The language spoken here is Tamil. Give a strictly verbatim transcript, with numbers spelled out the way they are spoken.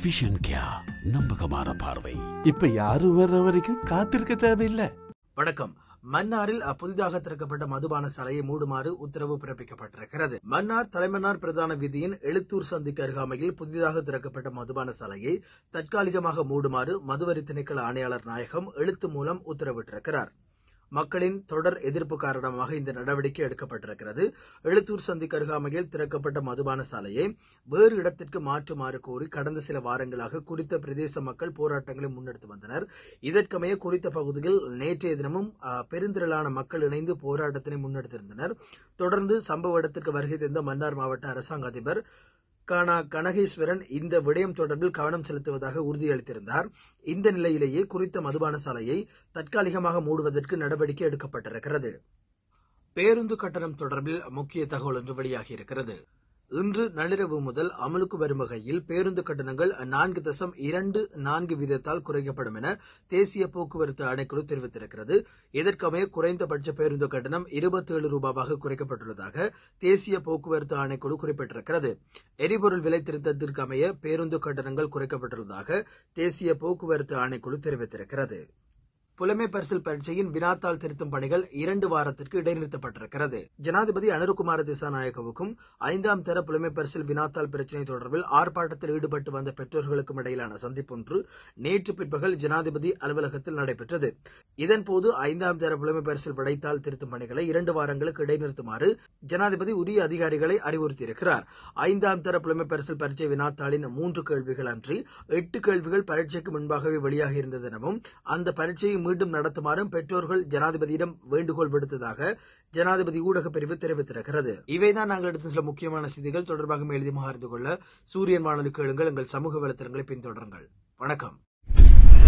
விஷன் கியா, நம்பகமான பார்வை. இப்ப யாரும் வர்ற வரைக்கும் காத்திருக்க தேவையில்லை. வணக்கம். மன்னாரில் புதிதாக திறக்கப்பட்ட மதுபான சாலையை மூடுமாறு உத்தரவு பிறப்பிக்கப்பட்டிருக்கிறது. மன்னார் தலைமன்னார் பிரதான வீதியின் எழுத்தூர் சந்திக்கு அருகாமையில் புதிதாக திறக்கப்பட்ட மதுபான சாலையை தற்காலிகமாக மூடுமாறு மதுவரி திணைக்கள ஆணையாளர் நாயகம் எழுத்து மூலம் உத்தரவிட்டிருக்கிறார். மக்களின் தொடர் எதிர்ப்பு காரணமாக இந்த நடவடிக்கை எடுக்கப்பட்டிருக்கிறது. எழுத்தூர் சந்திக்கு அருகாமையில் திறக்கப்பட்ட மதுபான சாலையை வேறு இடத்திற்கு மாற்றுமாறு கோரி கடந்த சில வாரங்களாக குறித்த பிரதேச மக்கள் போராட்டங்களை முன்னெடுத்து வந்தனர். இதற்கமைய குறித்த பகுதியில் நேற்றைய தினமும் பெருந்திரளான மக்கள் இணைந்து போராட்டத்தினை முன்னெடுத்திருந்தனர். தொடர்ந்து சம்பவ இடத்திற்கு வருகை தந்த மன்னார் மாவட்ட அரசாங்க அதிபர் கானா கனகேஸ்வரன் இந்த விடயம் தொடர்பில் கவனம் செலுத்துவதாக உறுதியளித்திருந்தார். இந்த நிலையிலேயே குறித்த மதுபான சாலையை தற்காலிகமாக மூடுவதற்கு நடவடிக்கை எடுக்கப்பட்டிருக்கிறது. பேருந்து கட்டணம் தொடர்பில் முக்கிய தகவல் ஒன்று வெளியாகியிருக்கிறது. இன்று நள்ளிரவு முதல் அமலுக்கு வரும் வகையில் பேருந்து கட்டணங்கள் நான்கு தசம் இரண்டு நான்கு வீதத்தால் குறைக்கப்படும் என தேசிய போக்குவரத்து ஆணைக்குழு தெரிவித்திருக்கிறது. இதற்கமைய குறைந்தபட்ச பேருந்து கட்டணம் இருபத்தி ஏழு ரூபாவாக குறைக்கப்பட்டுள்ளதாக தேசிய போக்குவரத்து ஆணைக்குழு குறிப்பிட்டிருக்கிறது. எரிபொருள் விலை திருத்தத்திற்கு அமைய பேருந்து கட்டணங்கள் குறைக்கப்பட்டுள்ளதாக தேசிய போக்குவரத்து ஆணைக்குழு தெரிவித்திருக்கிறது. புலமை பரிசில் பரீட்சையின் வினாத்தாள் திருத்தும் பணிகள் இரண்டு வாரத்திற்கு இடைநிறுத்தப்பட்டிருக்கிறது. ஜனாதிபதி அனுருகுமார திசாநாயகவுக்கும் ஐந்தாம் தர புலமை பரிசில் வினாத்தாள் பிரச்சினை தொடர்பில் ஆர்ப்பாட்டத்தில் ஈடுபட்டு வந்த பெற்றோர்களுக்கும் இடையிலான சந்திப்பொன்று நேற்று பிற்பகல் ஜனாதிபதி அலுவலகத்தில் நடைபெற்றது. இதன்போது ஐந்தாம் தர புலமை பரிசில் விடைத்தாள் திருத்தும் பணிகளை இரண்டு வாரங்களுக்கு இடைநிறுத்துமாறு ஜனாதிபதி உரிய அதிகாரிகளை அறிவுறுத்தியிருக்கிறார். ஐந்தாம் தர புலமை பரிசில் பரீட்சை வினாத்தாளின் மூன்று கேள்விகள் அன்றி எட்டு கேள்விகள் பரீட்சைக்கு முன்பாகவே வெளியாகியிருந்தது எனவும் அந்த பரீட்சையை மீண்டும் நடத்துமாறும் பெற்றோர்கள் ஜனாதிபதியிடம் வேண்டுகோள் விடுத்ததாக ஜனாதிபதி ஊடக பிரிவு தெரிவித்திருக்கிறது. இவைதான் நாங்கள் எடுத்த சில முக்கியமான செய்திகள். தொடர்பாக எழுதி அறிந்து கொள்ள சூரியன் வானொலி கேளுங்கள். எங்கள் சமூக வலைத்தளங்களை பின்தொடருங்கள். வணக்கம்.